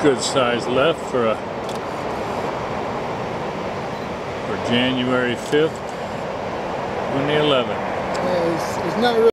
Good size left for January 5th, 2011. It's not really